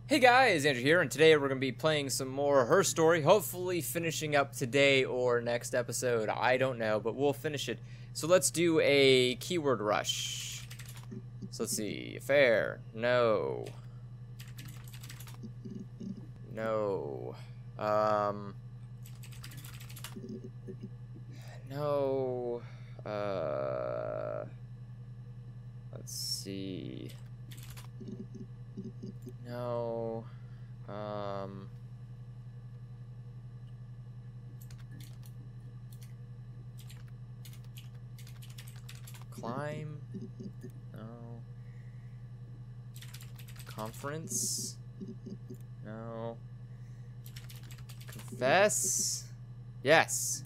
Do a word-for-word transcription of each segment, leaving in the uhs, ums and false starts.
Hey guys, Andrew here, and today we're going to be playing some more Her Story, hopefully finishing up today or next episode. I don't know, but we'll finish it. So let's do a keyword rush. So let's see. Fair. No. No. Um. No. Uh. Let's see. No. Um. Climb. No. Conference. No. Confess. Yes.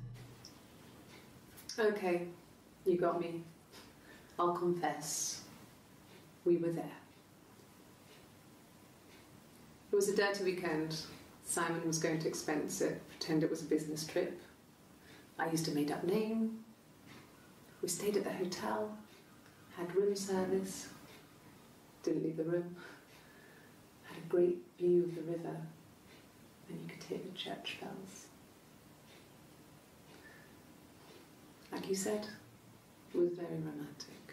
Okay, you got me. I'll confess. We were there. It was a dirty weekend. Simon was going to expense it, pretend it was a business trip. I used a made-up name. We stayed at the hotel, had room service, didn't leave the room, had a great view of the river, and you could hear the church bells. Like you said, it was very romantic.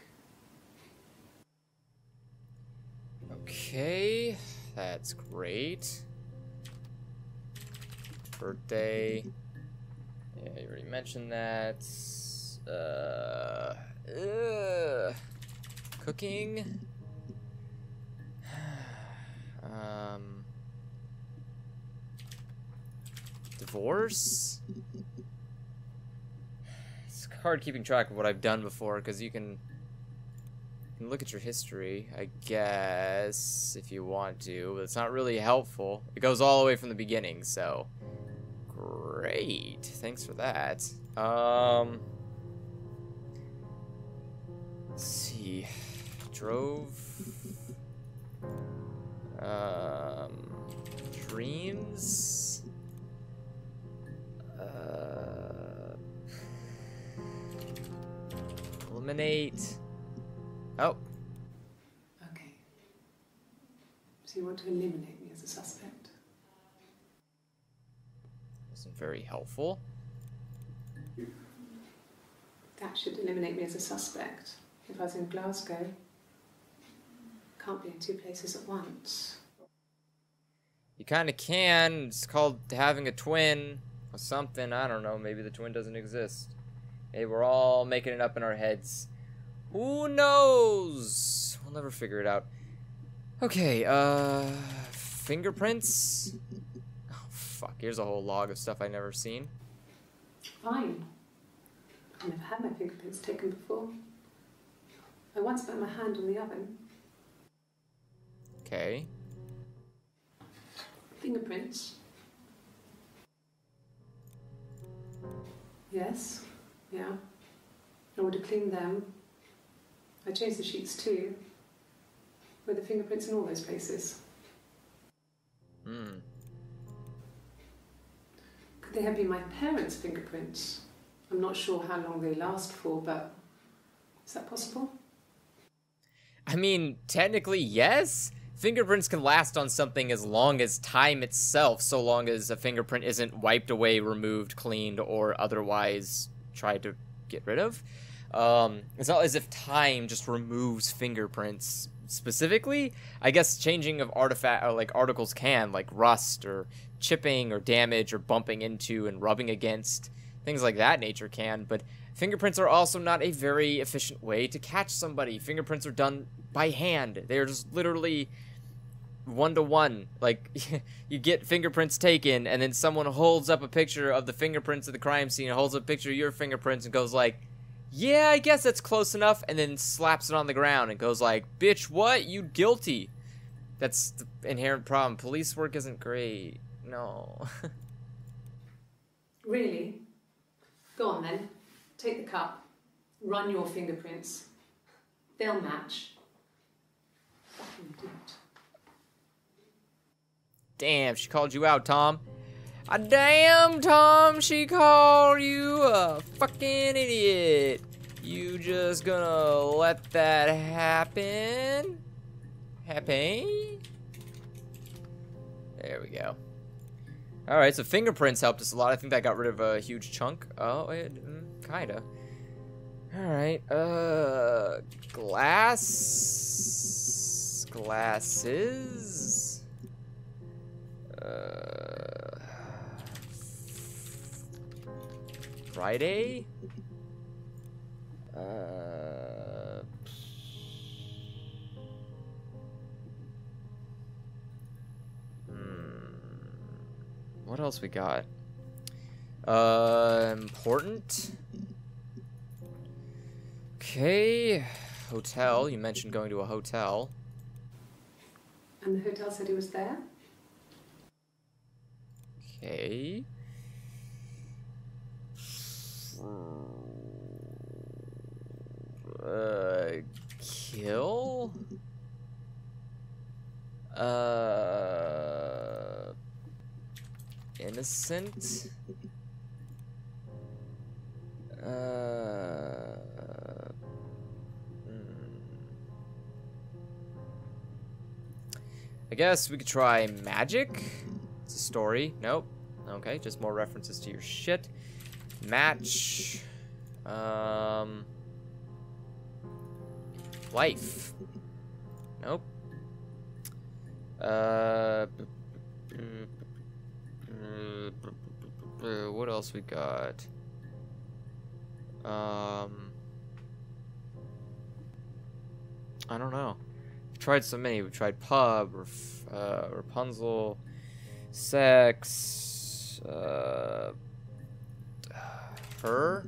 Okay, that's great. Birthday. Yeah, you already mentioned that. Uh, ugh. Cooking. um. Divorce. It's hard keeping track of what I've done before because you can. You can look at your history, I guess, if you want to, but it's not really helpful. It goes all the way from the beginning, so great. Thanks for that. Um, let's see. Drove. Um, dreams. Uh, eliminate. Oh. Okay. So you want to eliminate me as a suspect? Wasn't very helpful. That should eliminate me as a suspect. If I was in Glasgow, can't be in two places at once. You kind of can. It's called having a twin or something. I don't know. Maybe the twin doesn't exist. Maybe we're all making it up in our heads. Who knows? We'll never figure it out. Okay, uh... fingerprints? Oh, fuck. Here's a whole log of stuff I've never seen. Fine. I've never had my fingerprints taken before. I once put my hand on the oven. Okay. Fingerprints. Yes. Yeah. I would have cleaned them. I changed the sheets too. Were the fingerprints in all those places? Hmm. Could they have been my parents' fingerprints? I'm not sure how long they last for, but is that possible? I mean, technically, yes. Fingerprints can last on something as long as time itself, so long as a fingerprint isn't wiped away, removed, cleaned, or otherwise tried to get rid of. Um, it's not as if time just removes fingerprints specifically. I guess changing of artifact or like articles can, like rust or chipping or damage or bumping into and rubbing against, things like that nature can, but fingerprints are also not a very efficient way to catch somebody. Fingerprints are done by hand. They're just literally one to one. Like, you get fingerprints taken and then someone holds up a picture of the fingerprints of the crime scene, holds up a picture of your fingerprints and goes like, yeah, I guess that's close enough, and then slaps it on the ground and goes like, bitch, what? You guilty. That's the inherent problem. Police work isn't great. No. Really? Go on then. Take the cup. Run your fingerprints. They'll match. Fucking do it. Damn, she called you out, Tom. Ah, damn, Tom, she called you a fucking idiot. You just gonna let that happen? Happen? There we go. Alright, so fingerprints helped us a lot. I think that got rid of a huge chunk. Oh, it, mm, kinda. Alright, uh... glass... Glasses... Uh... Friday? Uh... What else we got? Uh, important. Okay. Hotel. You mentioned going to a hotel. And the hotel said he was there? Okay. Uh, kill? Uh... Innocent? Uh... hmm. I guess we could try magic. It's a story. Nope. Okay, just more references to your shit. Match. Um... Life. Nope. Uh... What else we got? Um, I don't know. We've tried so many. We've tried pub, Raf uh, Rapunzel, sex, uh, her,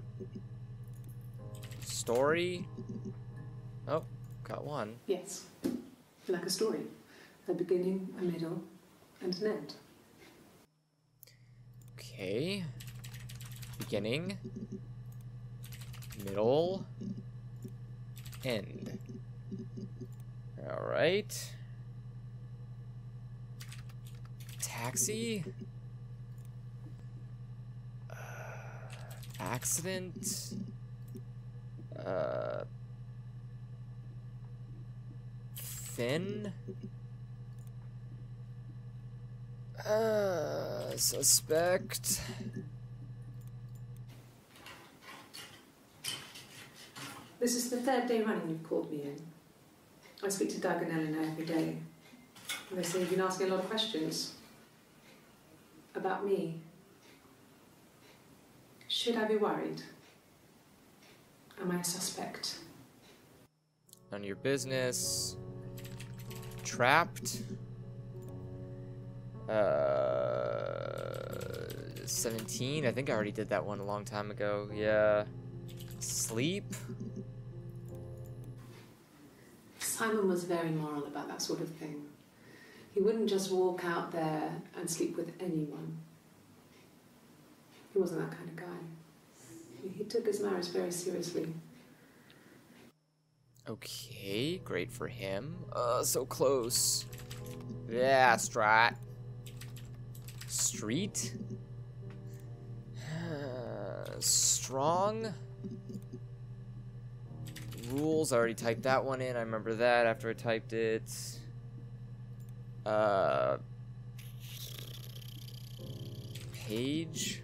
story. Oh, got one. Yes. Like a story. A beginning, a middle, and an end. Okay. Beginning. Middle. End. Alright. Taxi. Uh, accident. Uh, thin. Uh, suspect. This is the third day running you've called me in. I speak to Doug and Eleanor every day. And they say you've been asking a lot of questions. About me. Should I be worried? Am I a suspect? None of your business. Trapped. Uh, seventeen. I think I already did that one a long time ago. Yeah. Sleep. Simon was very moral about that sort of thing. He wouldn't just walk out there and sleep with anyone. He wasn't that kind of guy. He took his marriage very seriously. Okay, great for him. Uh, so close. Yeah, strat. Street. Uh, strong. Rules, I already typed that one in. I remember that after I typed it. Uh, page.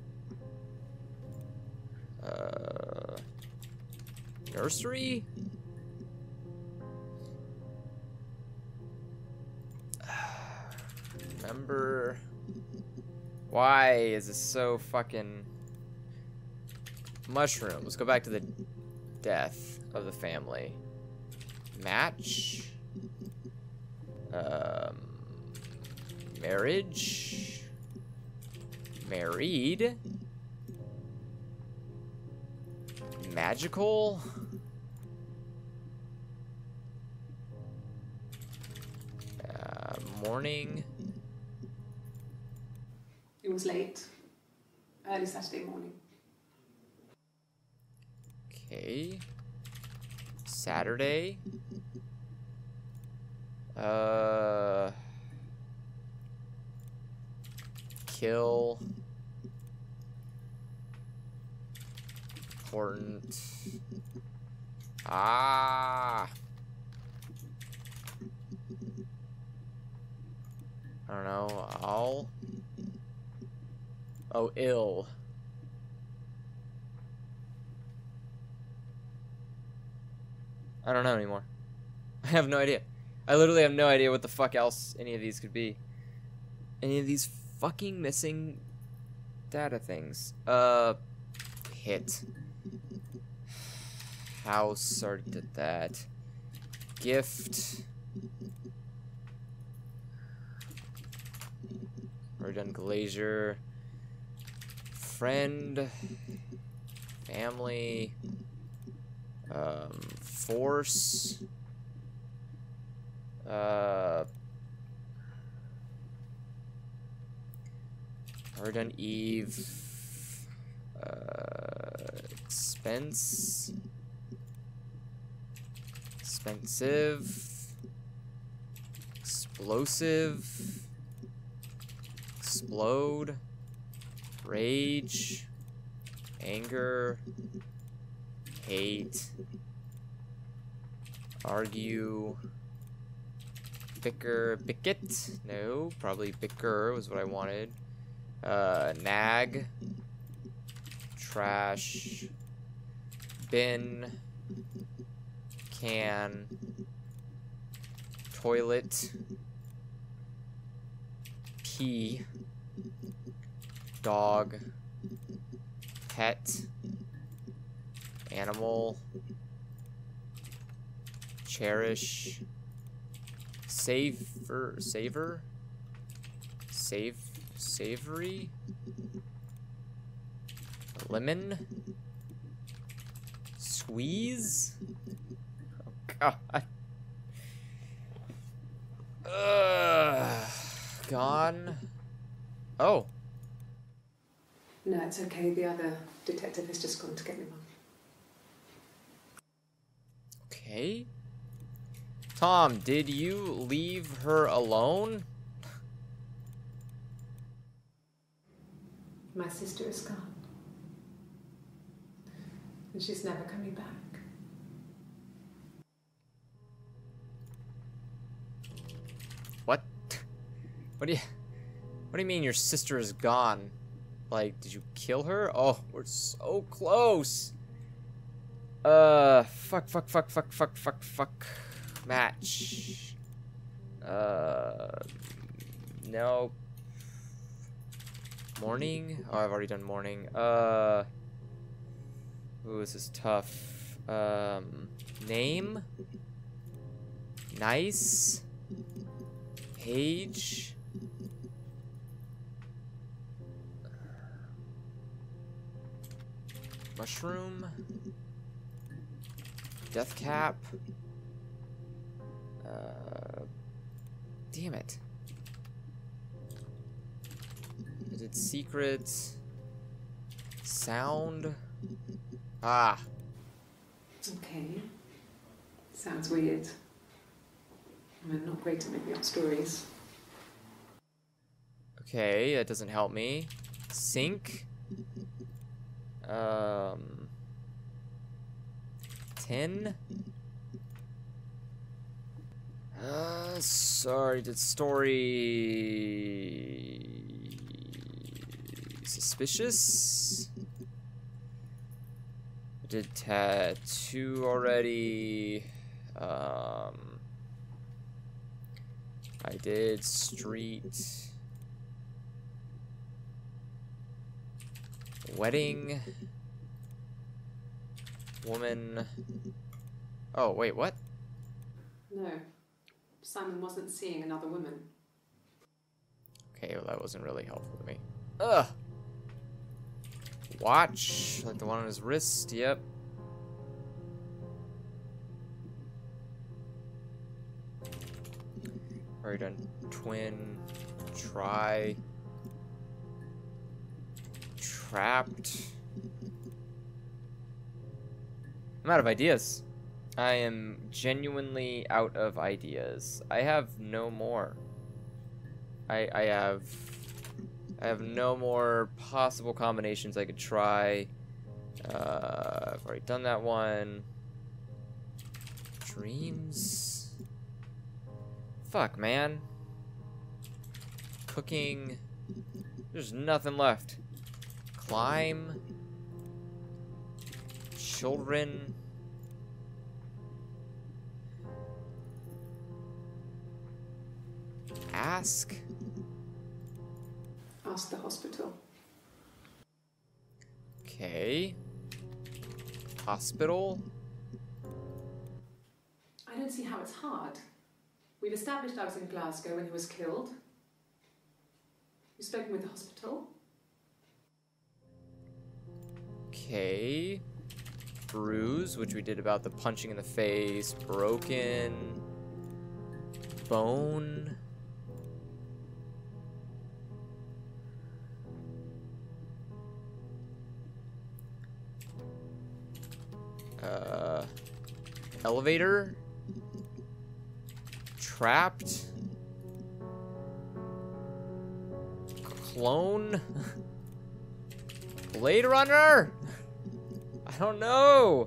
Uh, nursery. Remember. Why is this so fucking... Mushroom. Let's go back to the death of the family. Match. Um, marriage. Married. Magical. Uh, morning. It was late. Early Saturday morning. Okay. Saturday. Uh. Kill. Important. Ah. I don't know. I'll. Oh, ill. I don't know anymore. I have no idea. I literally have no idea what the fuck else any of these could be. Any of these fucking missing data things. Uh, hit. House, already did that. Gift. Already done glazier. Friend. Family. Um, force. Uh, already done Eve. Uh, expense. Expensive. Explosive. Explode. Rage. Anger. Hate. Argue. Bicker. Bicket? No, probably bicker was what I wanted. Uh, nag. Trash. Bin. Can. Toilet. Pee. Dog. Pet. Animal. Cherish. Savor. Savor? Save. Savory? Lemon? Squeeze? Oh, God. Ugh. Gone. Oh. No, it's okay. The other detective has just gone to get me one. Okay. Tom, did you leave her alone? My sister is gone. And she's never coming back. What? What do you... What do you mean your sister is gone? Like, did you kill her? Oh, we're so close. Uh, fuck, fuck, fuck, fuck, fuck, fuck, fuck. Match. Uh, no. Morning? Oh, I've already done morning. Uh, ooh, this is tough. Um, name? Nice? Page? Mushroom? Death cap? Uh, damn it. I did secret. Sound? Ah. Okay. Sounds weird. I'm not great at making up stories. Okay, that doesn't help me. Sink? Um, ten. Uh, sorry, did story suspicious? I did tattoo already. Um, I did street. Wedding. Woman. Oh, wait, what? No. Simon wasn't seeing another woman. Okay, well, that wasn't really helpful to me. Ugh! Watch. Like the one on his wrist, yep. Already done twin. Try. Trapped. I'm out of ideas. I am genuinely out of ideas. I have no more. I I have I have no more possible combinations I could try. Uh, I've already done that one. Dreams. Fuck, man. Cooking. There's nothing left. Climb. Children. Ask. Ask the hospital. Okay. Hospital. I don't see how it's hard. We've established I was in Glasgow when he was killed. You've spoken with the hospital. Okay. Bruise, which we did about the punching in the face. Broken. Bone. Uh, elevator. Trapped. Clone. Blade Runner. I don't know.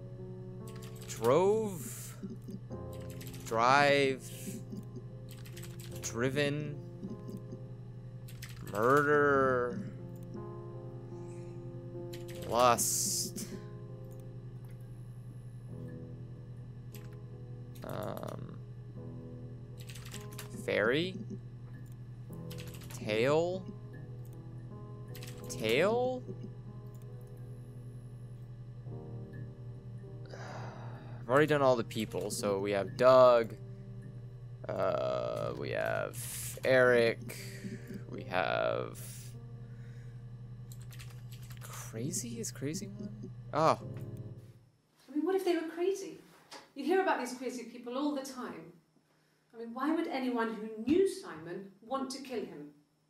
Drove. Drive. Driven. Murder. Lust. Um, fairy, tail, tail. I've already done all the people, so we have Doug. Uh, we have Eric. We have crazy. Is crazy one? Oh. I mean, what if they were crazy? You hear about these crazy people all the time. I mean, why would anyone who knew Simon want to kill him?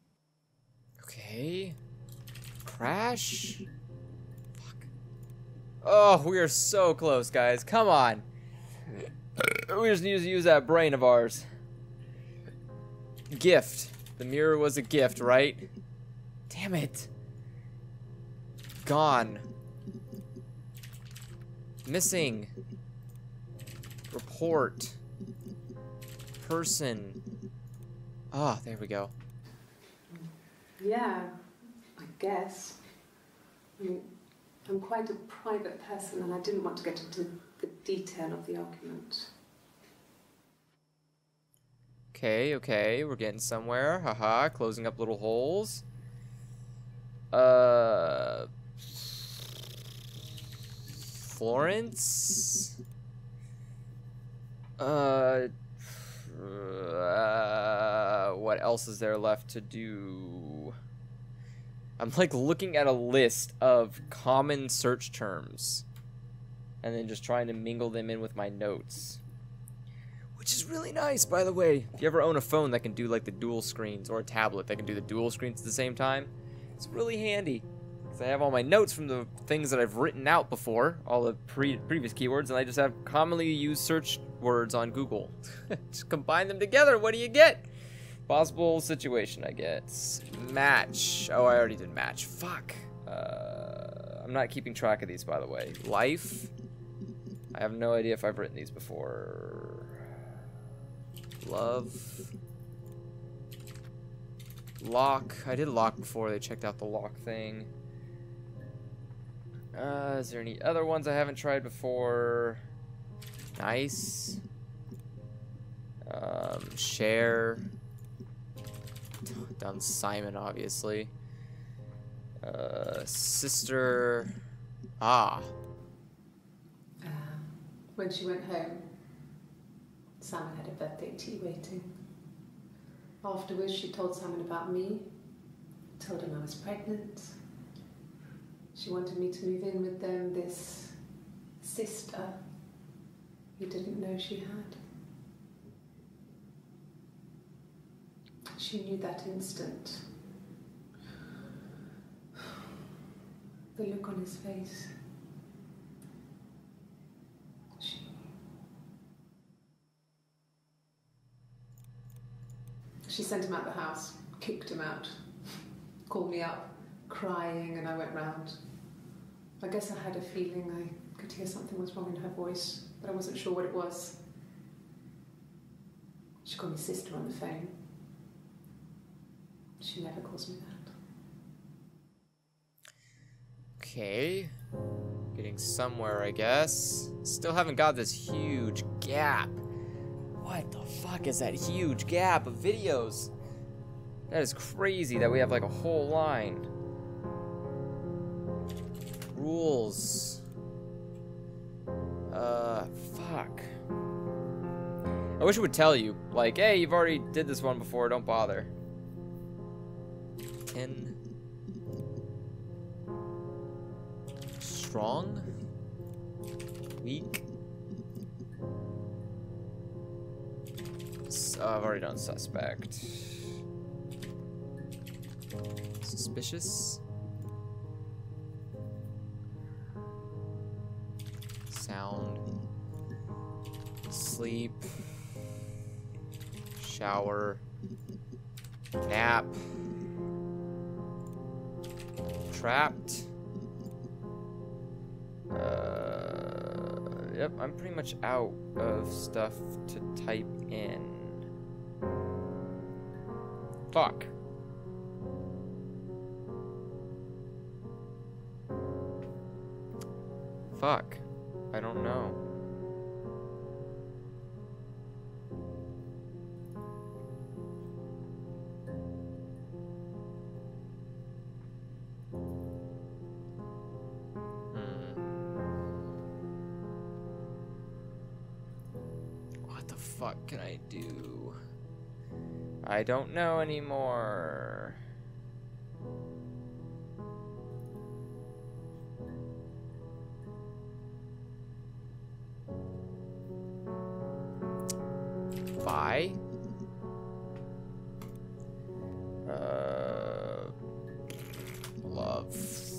Okay. Crash. Fuck. Oh, we are so close, guys. Come on. We just need to use that brain of ours. Gift. The mirror was a gift, right? Damn it. Gone. Missing. Report. Person. Ah, oh, there we go. Yeah, I guess. I mean, I'm quite a private person and I didn't want to get into the detail of the argument. Okay, okay, we're getting somewhere. Haha, closing up little holes. Uh... Florence? Uh... Uh, what else is there left to do? I'm like looking at a list of common search terms and then just trying to mingle them in with my notes, which is really nice, by the way. If you ever own a phone that can do like the dual screens, or a tablet that can do the dual screens at the same time, it's really handy because I have all my notes from the things that I've written out before, all the pre previous keywords, and I just have commonly used search words on Google. Just combine them together. What do you get? Possible situation, I get. Match. Oh, I already did match. Fuck. Uh, I'm not keeping track of these, by the way. Life. I have no idea if I've written these before. Love. Lock. I did lock before. They checked out the lock thing. Uh, is there any other ones I haven't tried before? Nice. Um, share. Done Simon, obviously. Uh, sister. Ah. Uh, when she went home, Simon had a birthday tea waiting. Afterwards, she told Simon about me, told him I was pregnant. She wanted me to move in with them, this sister he didn't know she had. She knew that instant. The look on his face. She She sent him out the house, kicked him out, called me up, crying, and I went round. I guess I had a feeling I could hear something was wrong in her voice, but I wasn't sure what it was. She called me sister on the phone. She never calls me that. Okay. Getting somewhere, I guess. Still haven't got this huge gap. What the fuck is that huge gap of videos? That is crazy that we have like a whole line. Rules. Uh, fuck. I wish it would tell you, like, hey, you've already did this one before, don't bother. ten. Strong. Weak. S uh, I've already done suspect. Suspicious. Sound. Sleep. Shower. Nap. Trapped. Uh, yep, I'm pretty much out of stuff to type in. Fuck. Fuck. I don't know. What can I do? I don't know anymore. Buy? Uh, love.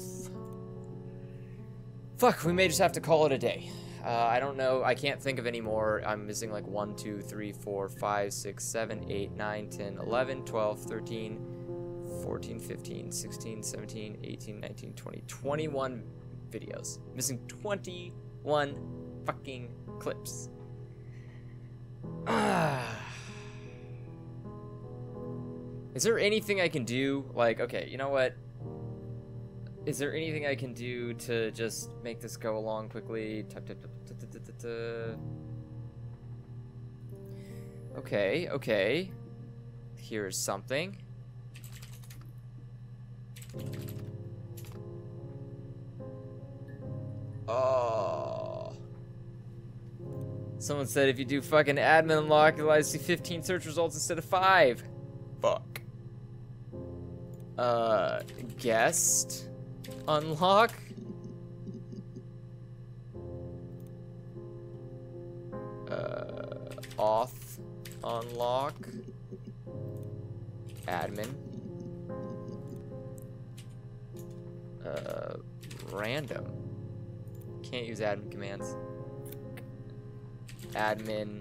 Fuck, we may just have to call it a day. Uh, I don't know. I can't think of any more. I'm missing like one, two, three, four, five, six, seven, eight, nine, ten, eleven, twelve, thirteen, fourteen, fifteen, sixteen, seventeen, eighteen, nineteen, twenty, twenty-one videos. Missing twenty-one fucking clips. Ah. Is there anything I can do? Like, okay, you know what? Is there anything I can do to just make this go along quickly? Okay, okay. Here's something. Oh. Someone said if you do fucking admin unlock, you'll see fifteen search results instead of five. Fuck. Uh, guest unlock. Uh, auth unlock. Admin. Uh, random. Can't use admin commands. Admin.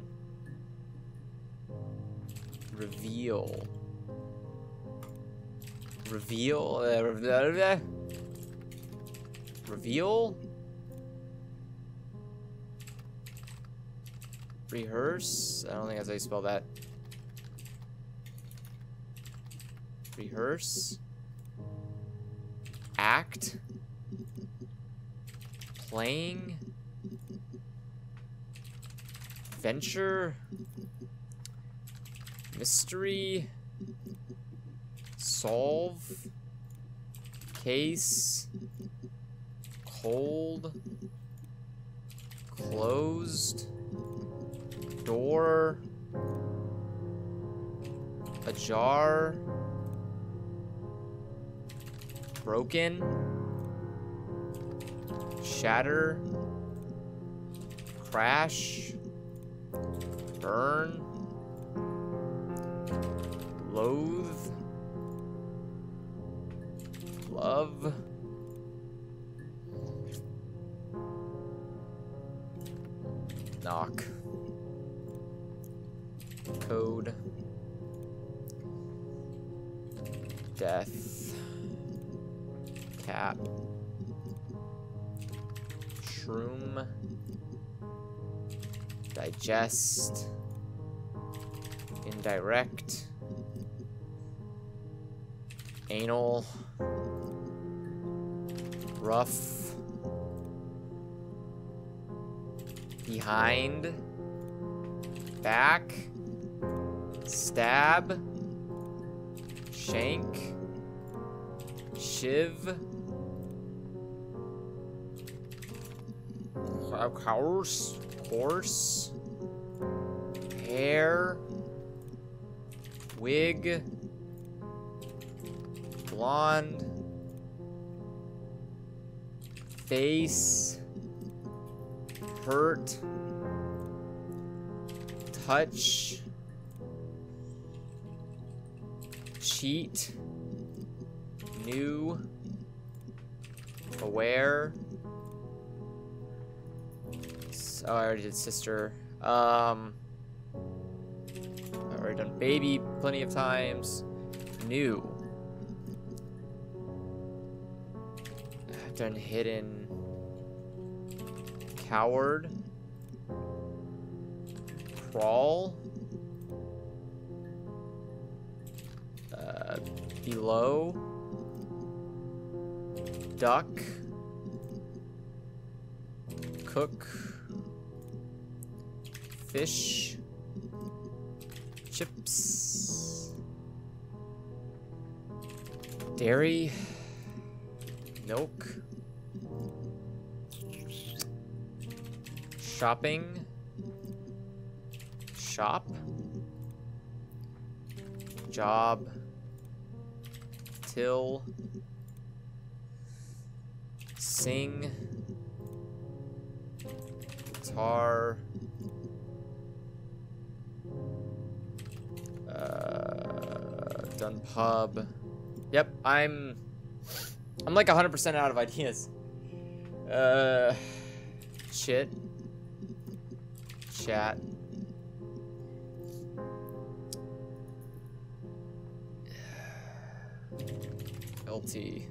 Reveal. Reveal. Uh, re reveal. Rehearse. I don't think that's how you spell that. Rehearse. Act. Playing. Venture. Mystery. Solve. Case. Cold. Closed. Door. Ajar. Broken. Shatter. Crash. Burn. Loathe. Love. Knock. Code. Death. Cap. Shroom. Digest. Indirect. Anal. Rough. Behind. Back. Stab. Shank. Shiv. Horse. Horse. Hair. Wig. Blonde. Face. Hurt. Touch. Cheat. New. Aware. Oh, I already did sister. Um, I've already done baby plenty of times. New. I've done hidden. Coward. Crawl. Uh, below. Duck. Cook. Fish. Chips. Dairy. Milk. Shopping. Shop. Job. Till. Sing. Guitar. Uh, done pub. Yep, I'm I'm like one hundred percent out of ideas. Uh, shit. Chat. L T.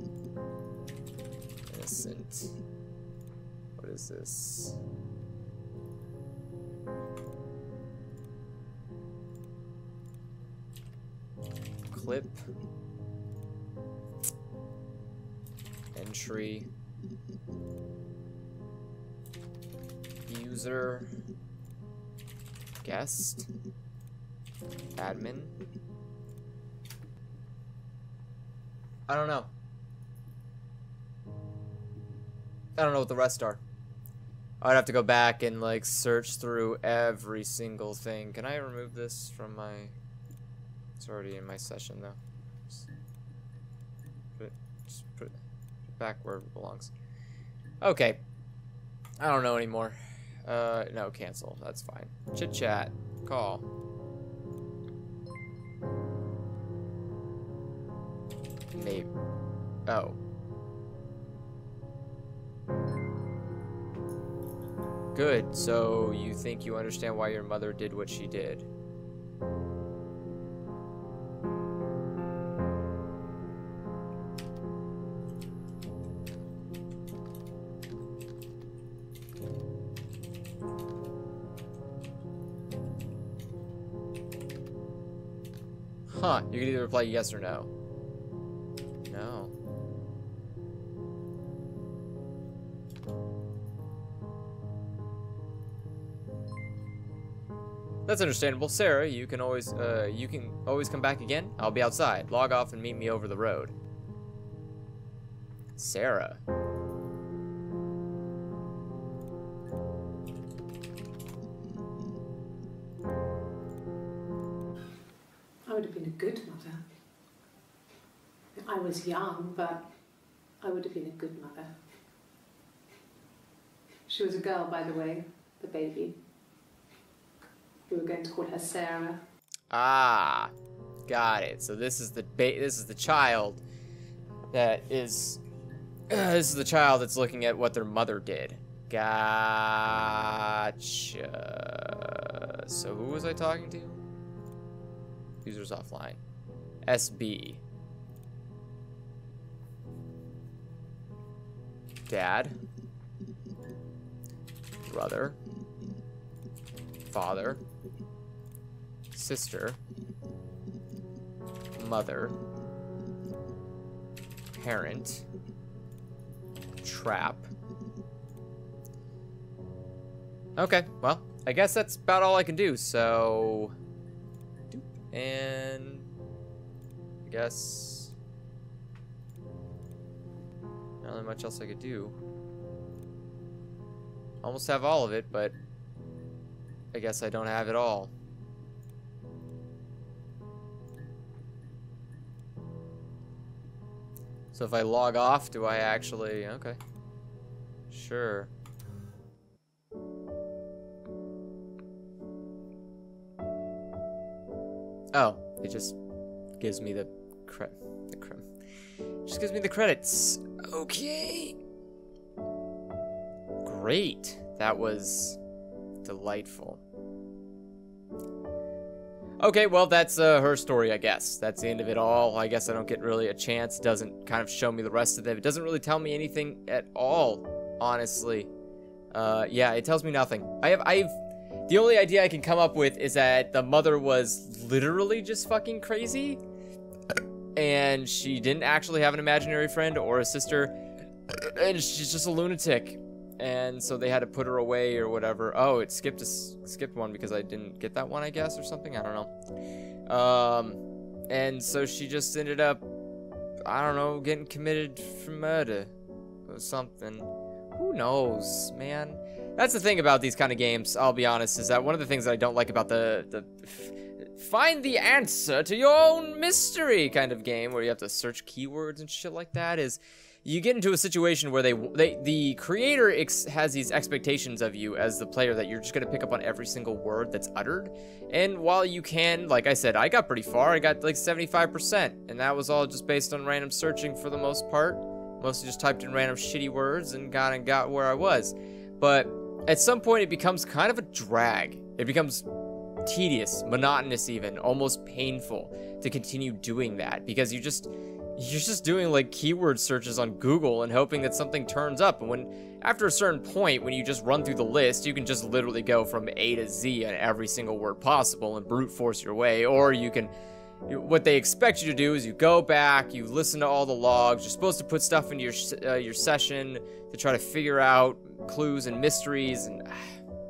Innocent. What is this? Clip. Entry. User. Guest. Admin. I don't know. I don't know what the rest are. I'd have to go back and like search through every single thing. Can I remove this from my... It's already in my session though. Just put it, just put it back where it belongs. Okay. I don't know anymore. Uh, no, cancel. That's fine. Chit chat. Call. Maybe. Oh. Good. So you think you understand why your mother did what she did? Huh. You can either reply yes or no. No. That's understandable. Sarah, you can always uh you can always come back again. I'll be outside. Log off and meet me over the road. Sarah. I would have been a good mother. I was young, but I would have been a good mother. She was a girl, by the way, the baby. We were going to call her Sarah. Ah, got it. So this is the ba this is the child that is uh, this is the child that's looking at what their mother did. Gotcha. So who was I talking to? Users offline. S B. Dad. Brother. Father. Sister. Mother. parent, trap. Okay, well, I guess that's about all I can do, so... And... I guess... Not really much else I could do. Almost have all of it, but... I guess I don't have it all. So if I log off, do I actually... Okay. Sure. Oh, it just gives me the cre the cre just gives me the credits. Okay. Great. That was delightful. Okay, well, that's uh, her story, I guess. That's the end of it all. I guess I don't get really a chance. It doesn't kind of show me the rest of it. It doesn't really tell me anything at all, honestly. Uh, yeah, it tells me nothing. I have, I've... The only idea I can come up with is that the mother was literally just fucking crazy, and she didn't actually have an imaginary friend or a sister, and she's just a lunatic, and so they had to put her away or whatever. Oh, it skipped a, skipped one because I didn't get that one, I guess, or something. I don't know. Um, and so she just ended up, I don't know, getting committed for murder or something. Who knows, man? That's the thing about these kind of games, I'll be honest, is that one of the things that I don't like about the, the find the answer to your own mystery kind of game where you have to search keywords and shit like that is you get into a situation where they, they the creator ex has these expectations of you as the player that you're just going to pick up on every single word that's uttered. And while you can, like I said, I got pretty far. I got like seventy-five percent, and that was all just based on random searching for the most part. Mostly just typed in random shitty words and got and got where I was. But at some point, it becomes kind of a drag. It becomes tedious, monotonous even, almost painful to continue doing that because you just, you're just doing like keyword searches on Google and hoping that something turns up. And when, after a certain point, when you just run through the list, you can just literally go from A to Z on every single word possible and brute force your way, or you can... What they expect you to do is you go back, you listen to all the logs, you're supposed to put stuff into your uh, your session to try to figure out clues and mysteries, and uh,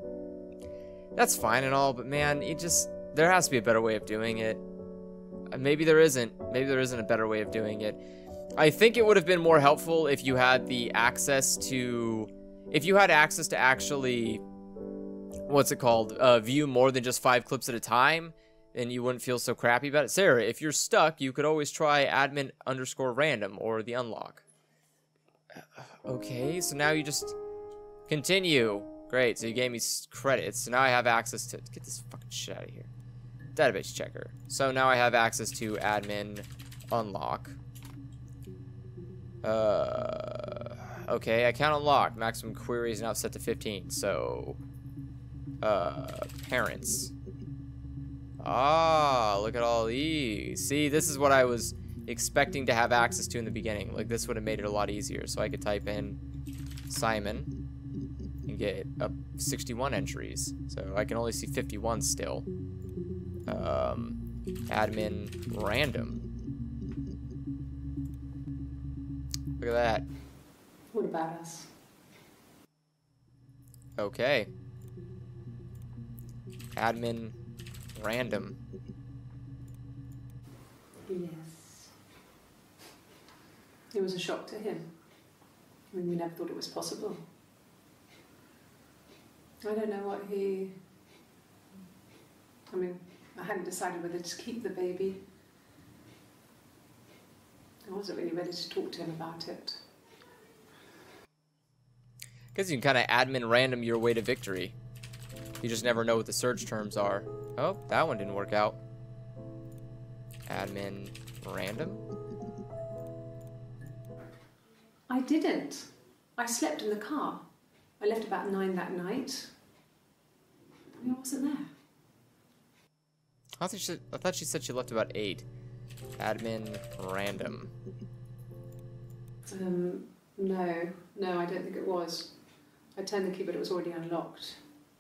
that's fine and all, but man, it just, there has to be a better way of doing it. Uh, maybe there isn't. Maybe there isn't a better way of doing it. I think it would have been more helpful if you had the access to, if you had access to actually, what's it called, uh, view more than just five clips at a time. And you wouldn't feel so crappy about it. Sarah, if you're stuck, you could always try admin underscore random or the unlock. Okay, so now you just continue. Great, so you gave me credits. So now I have access to, get this fucking shit out of here. Database checker. So now I have access to admin unlock. Uh, okay, account unlocked. Maximum queries now set to fifteen. So, uh, parents. Ah, look at all these. See, this is what I was expecting to have access to in the beginning. Like, this would have made it a lot easier. So I could type in Simon and get up sixty-one entries. So I can only see fifty-one still. Um, admin random. Look at that. What about us? Okay. Admin random. Yes. It was a shock to him. I mean, we never thought it was possible. I don't know what he... I mean, I hadn't decided whether to keep the baby. I wasn't really ready to talk to him about it. Because you can kind of admin random your way to victory. You just never know what the search terms are. Oh, that one didn't work out. Admin random? I didn't. I slept in the car. I left about nine that night. I mean, I wasn't there. I thought, she, I thought she said she left about eight. Admin random. Um, no. No, I don't think it was. I turned the key, but it was already unlocked.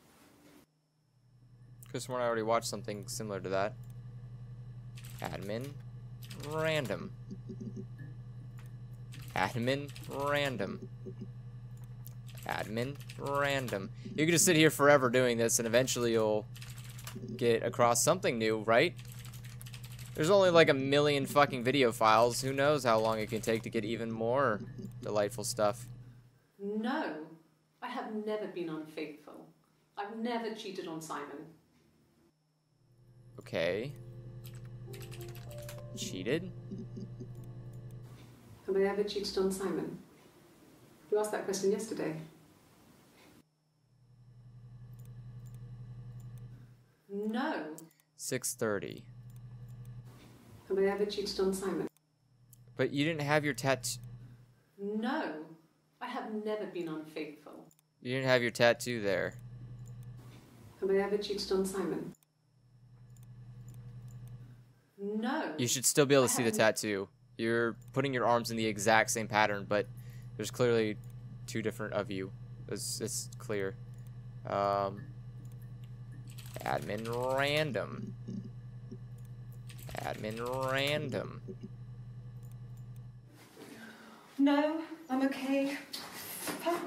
Chris Moore, I already watched something similar to that. Admin random. Admin random. Admin random. You can just sit here forever doing this, and eventually you'll get across something new, right? There's only like a million fucking video files. Who knows how long it can take to get even more delightful stuff. No, I have never been unfaithful. I've never cheated on Simon. Okay. Cheated? Have I ever cheated on Simon? You asked that question yesterday. No. six thirty. Have I ever cheated on Simon? But you didn't have your tattoo. No, I have never been unfaithful. You didn't have your tattoo there. Have I ever cheated on Simon? No. You should still be able to I see the haven't- tattoo. You're putting your arms in the exact same pattern, but there's clearly two different of you. It's, it's clear. Um, admin random. Admin random. No, I'm okay. Fuck.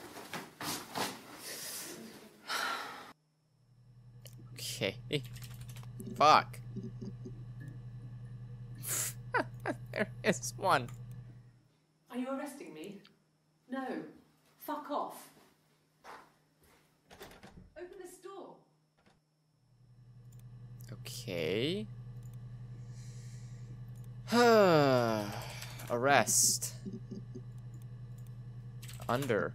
Okay. Fuck. There is one. Are you arresting me? No. Fuck off. Open this door. Okay. Arrest. Under.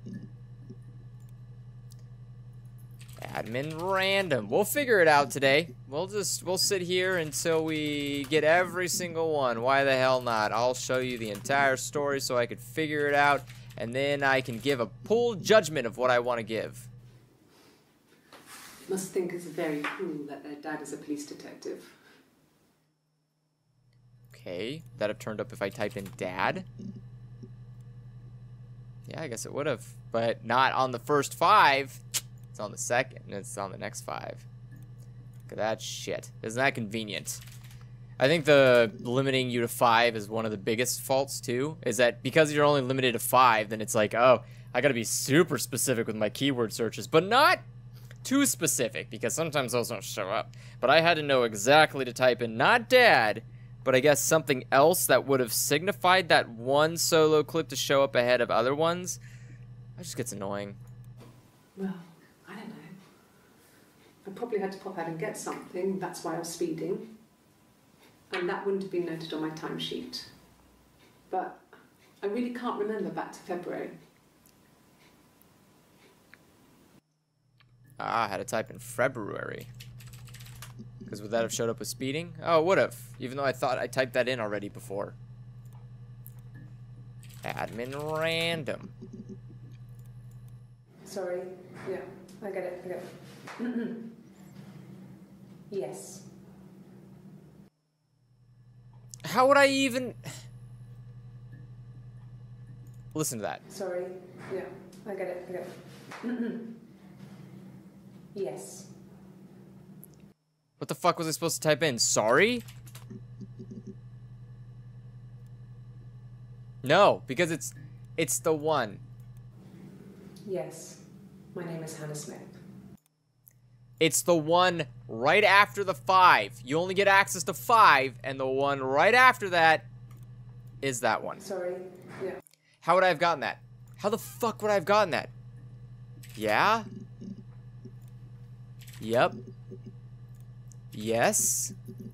Admin random. We'll figure it out today. We'll just, we'll sit here until we get every single one. Why the hell not? I'll show you the entire story so I could figure it out, and then I can give a full judgment of what I want to give. Must think it's very cool that their dad is a police detective. Okay, that'd have turned up if I typed in dad. Yeah, I guess it would have, but not on the first five. It's on the second, and it's on the next five. Look at that shit. Isn't that convenient? I think the limiting you to five is one of the biggest faults, too. Is that because you're only limited to five, then it's like, oh, I gotta be super specific with my keyword searches, but not too specific, because sometimes those don't show up. But I had to know exactly to type in, not dad, but I guess something else that would have signified that one solo clip to show up ahead of other ones. That just gets annoying. Well, I don't know. I probably had to pop out and get something. That's why I was speeding. And that wouldn't have been noted on my timesheet. But I really can't remember back to February. Ah, I had to type in February. Because would that have showed up with speeding? Oh, it would have. Even though I thought I typed that in already before. Admin random. Sorry. Yeah, I get it. I get it. Yes. How would I even... Listen to that. Sorry. Yeah, I get it. I get it. Yes. What the fuck was I supposed to type in? Sorry? No, because it's it's the one. Yes. My name is Hannah Smith. It's the one right after the five. You only get access to five, and the one right after that is that one. Sorry. Yeah. How would I have gotten that? How the fuck would I have gotten that? Yeah? Yep. Yes?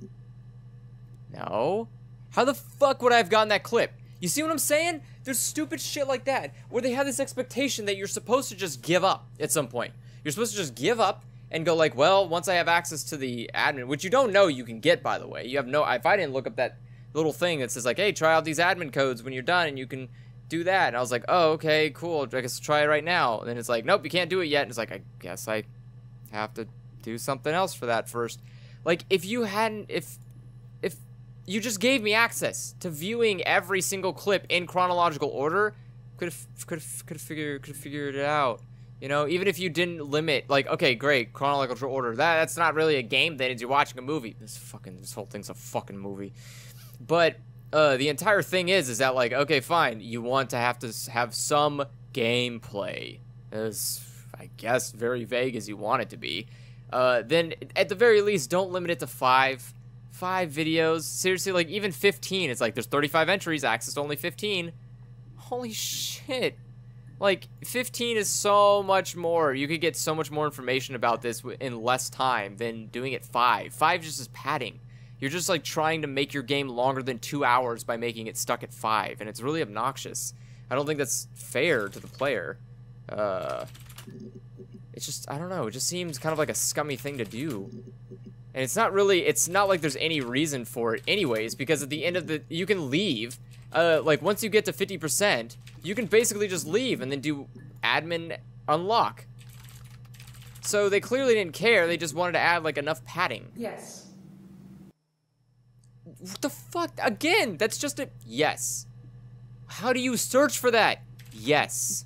No? How the fuck would I have gotten that clip? You see what I'm saying? There's stupid shit like that, where they have this expectation that you're supposed to just give up at some point. You're supposed to just give up and go like, well, once I have access to the admin, which you don't know you can get, by the way. You have no, if I didn't look up that little thing that says like, hey, try out these admin codes when you're done and you can do that. And I was like, oh, okay, cool. I guess try it right now. And then it's like, nope, you can't do it yet. And it's like, I guess I have to do something else for that first. Like, if you hadn't, if, if you just gave me access to viewing every single clip in chronological order, could have, could have, could have figured, could have figured it out. You know, even if you didn't limit, like, okay, great, chronological order. That that's not really a game. Then it's you're watching a movie. This fucking, this whole thing's a fucking movie. But uh, the entire thing is, is that, like, okay, fine, you want to have to s- have some gameplay. As, I guess, very vague as you want it to be. Uh, then, at the very least, don't limit it to five. Five videos. Seriously, like, even fifteen. It's like, there's thirty-five entries, access to only fifteen. Holy shit. Like, fifteen is so much more. You could get so much more information about this in less time than doing it five. Five just is padding. You're just, like, trying to make your game longer than two hours by making it stuck at five, and it's really obnoxious. I don't think that's fair to the player. Uh, it's just, I don't know, it just seems kind of like a scummy thing to do. And it's not really, it's not like there's any reason for it anyways, because at the end of the, you can leave. Uh, like, once you get to fifty percent, you can basically just leave and then do admin unlock. So they clearly didn't care, they just wanted to add, like, enough padding. Yes. What the fuck? Again, that's just a, yes. How do you search for that? Yes.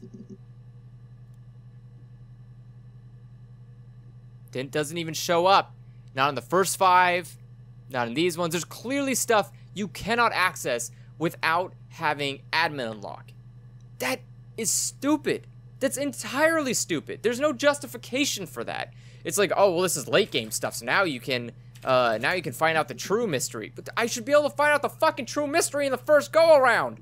It doesn't even show up. Not in the first five, not in these ones. There's clearly stuff you cannot access without having admin unlock. That is stupid. That's entirely stupid. There's no justification for that. It's like, oh, well, this is late game stuff, so now you can, uh, now you can find out the true mystery. But I should be able to find out the fucking true mystery in the first go-around.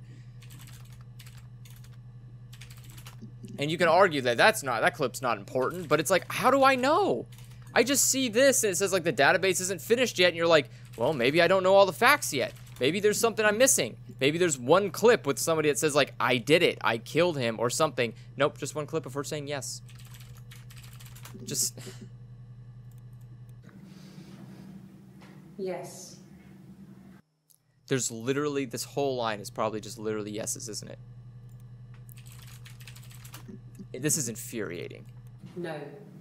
And you can argue that that's not, that clip's not important, but it's like, how do I know? I just see this, and it says, like, the database isn't finished yet, and you're like, well, maybe I don't know all the facts yet. Maybe there's something I'm missing. Maybe there's one clip with somebody that says, like, I did it, I killed him, or something. Nope, just one clip of her saying yes. Just... Yes. There's literally, this whole line is probably just literally yeses, isn't it? This is infuriating. No.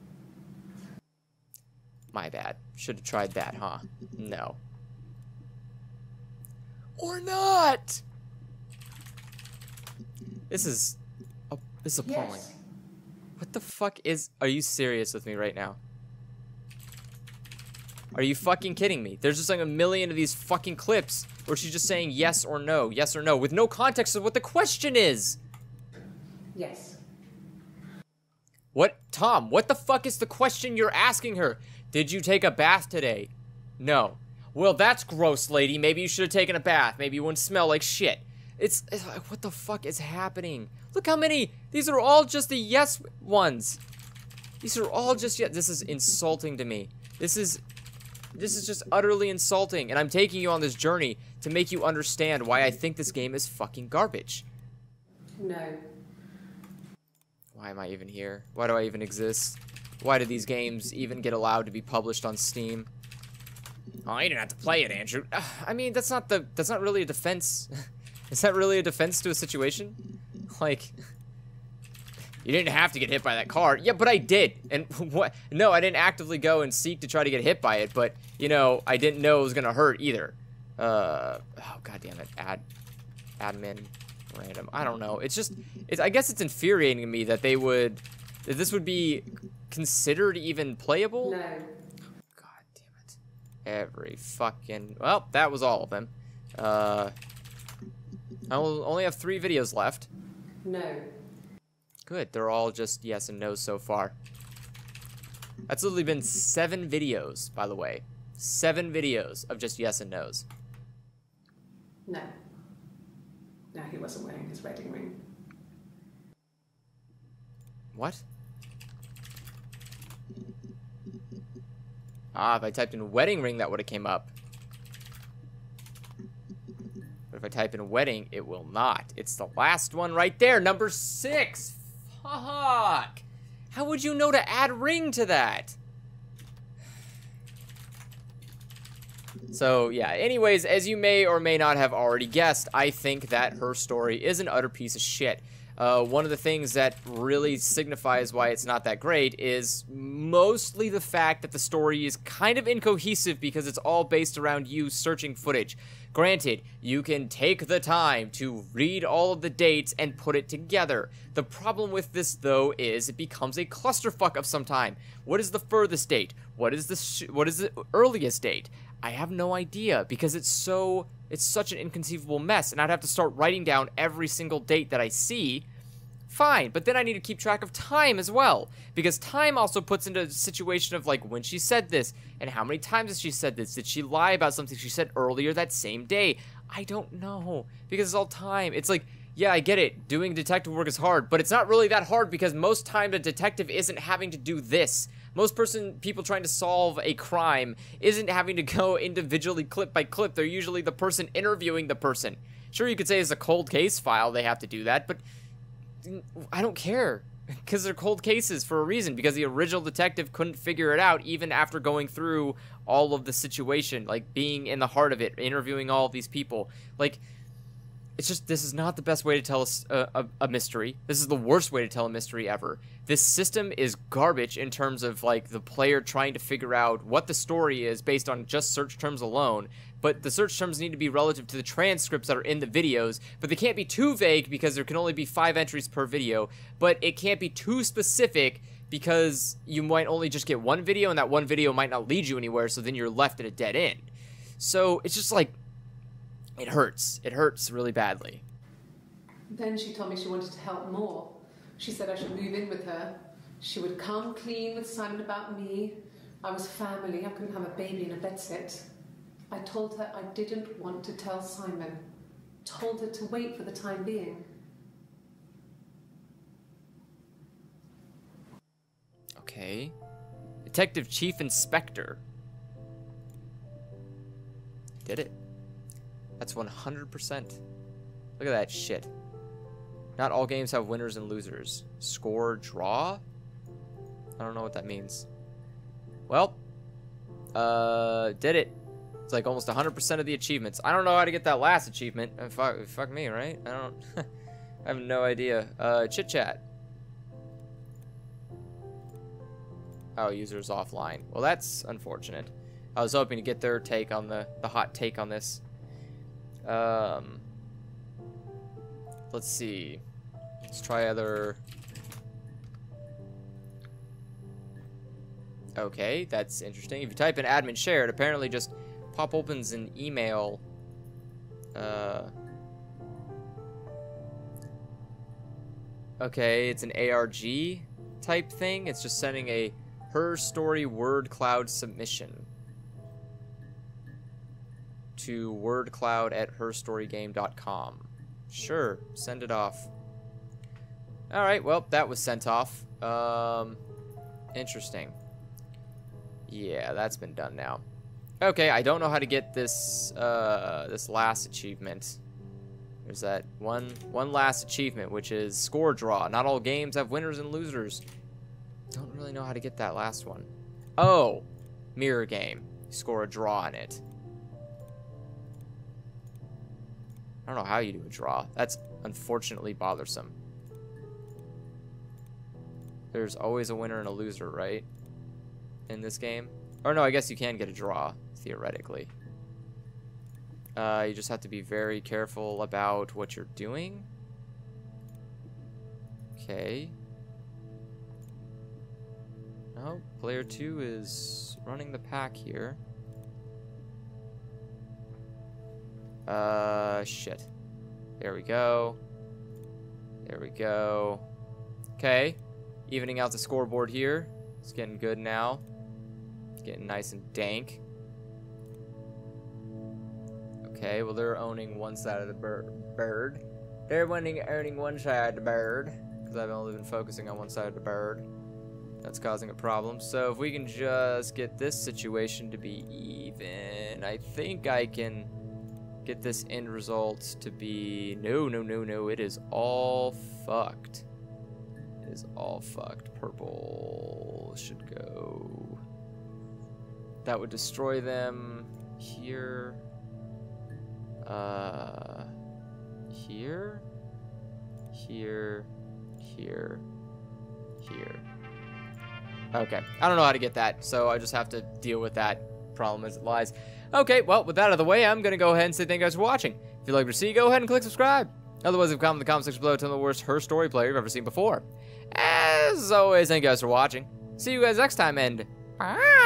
My bad. Should have tried that, huh? No. Or not! This is... Oh, this is appalling. Yes. What the fuck is... Are you serious with me right now? Are you fucking kidding me? There's just like a million of these fucking clips where she's just saying yes or no, yes or no, with no context of what the question is. Yes. What? Tom, what the fuck is the question you're asking her? Did you take a bath today? No. Well, that's gross, lady. Maybe you should have taken a bath. Maybe you wouldn't smell like shit. It's, it's like, what the fuck is happening? Look how many. These are all just the yes ones. These are all just yes. This is insulting to me. This is, this is just utterly insulting. And I'm taking you on this journey to make you understand why I think this game is fucking garbage. No. Why am I even here? Why do I even exist? Why do these games even get allowed to be published on Steam? Oh, you didn't have to play it, Andrew. Uh, I mean, that's not the, that's not really a defense. Is that really a defense to a situation? Like, you didn't have to get hit by that car. Yeah, but I did. And what? No, I didn't actively go and seek to try to get hit by it, but, you know, I didn't know it was gonna hurt either. Uh, oh, god damn it. Add, admin, random. I don't know. It's just, it's, I guess it's infuriating to me that they would, that this would be considered even playable? No. God damn it. Every fucking... Well, that was all of them. Uh, I will only have three videos left. No. Good. They're all just yes and no so far. That's literally been seven videos, by the way. Seven videos of just yes and no's. No. No, he wasn't wearing his wedding ring. What? Ah, if I typed in wedding ring, that would have came up. But if I type in wedding, it will not. It's the last one right there, number six. Fuck. How would you know to add ring to that? So, yeah, anyways, as you may or may not have already guessed, I think that her story is an utter piece of shit. Uh, one of the things that really signifies why it's not that great is mostly the fact that the story is kind of incohesive because it's all based around you searching footage. Granted, you can take the time to read all of the dates and put it together. The problem with this, though, is it becomes a clusterfuck of some time. What is the furthest date? What is the sh what is the earliest date? I have no idea because it's so It's such an inconceivable mess, and I'd have to start writing down every single date that I see. Fine, but then I need to keep track of time as well, because time also puts into a situation of, like, when she said this, and how many times has she said this? Did she lie about something she said earlier that same day? I don't know, because it's all time. It's like, yeah, I get it, doing detective work is hard, but it's not really that hard, because most time a detective isn't having to do this. Most person, people trying to solve a crime isn't having to go individually clip by clip. They're usually the person interviewing the person. Sure, you could say it's a cold case file, they have to do that, but I don't care, because they're cold cases for a reason, because the original detective couldn't figure it out even after going through all of the situation, like being in the heart of it, interviewing all of these people. Like, it's just, this is not the best way to tell a, a, a mystery. This is the worst way to tell a mystery ever. This system is garbage in terms of, like, the player trying to figure out what the story is based on just search terms alone. But the search terms need to be relative to the transcripts that are in the videos, but they can't be too vague because there can only be five entries per video, but it can't be too specific because you might only just get one video, and that one video might not lead you anywhere, so then you're left at a dead end. So it's just like, it hurts. It hurts really badly. Then she told me she wanted to help more. She said I should move in with her. She would come clean with Simon about me. I was family. I couldn't have a baby in a bedsit. I told her I didn't want to tell Simon. Told her to wait for the time being. Okay. Detective Chief Inspector. Did it. That's one hundred percent. Look at that shit. Not all games have winners and losers. Score, draw? I don't know what that means. Well, uh, did it. It's like almost one hundred percent of the achievements. I don't know how to get that last achievement. Uh, fuck, fuck me, right? I don't... I have no idea. Uh, chit chat. Oh, user's offline. Well, that's unfortunate. I was hoping to get their take on the, the hot take on this. Um, let's see. Let's try other... Okay, that's interesting. If you type in admin shared, apparently just pop opens an email. Uh, okay, it's an A R G type thing. It's just sending a her story word cloud submission to wordcloud at her story game dot com. Sure, send it off. All right, well, that was sent off. Um, interesting. Yeah, that's been done now. Okay, I don't know how to get this uh, this last achievement. There's that one one last achievement, which is score draw. Not all games have winners and losers. Don't really know how to get that last one. Oh, mirror game. Score a draw in it. I don't know how you do a draw. That's unfortunately bothersome. There's always a winner and a loser, right? In this game? Or no, I guess you can get a draw, theoretically. Uh, you just have to be very careful about what you're doing. Okay. Oh, player two is running the pack here. Uh, shit. There we go. There we go. Okay. Evening out the scoreboard here. It's getting good now. It's getting nice and dank. Okay, well, they're owning one side of the bir bird. They're winning, owning one side of the bird. Because I've only been focusing on one side of the bird. That's causing a problem. So if we can just get this situation to be even, I think I can get this end result to be... No, no, no, no. It is all fucked. It is all fucked. Purple should go... That would destroy them here. Uh, here, here, here, here. Okay, I don't know how to get that, so I just have to deal with that problem as it lies. Okay, well, with that out of the way, I'm going to go ahead and say thank you guys for watching. If you'd like to see, go ahead and click subscribe. Otherwise, leave a comment in the comment section below. Tell me the worst her story player you've ever seen before. As always, thank you guys for watching. See you guys next time, and bye.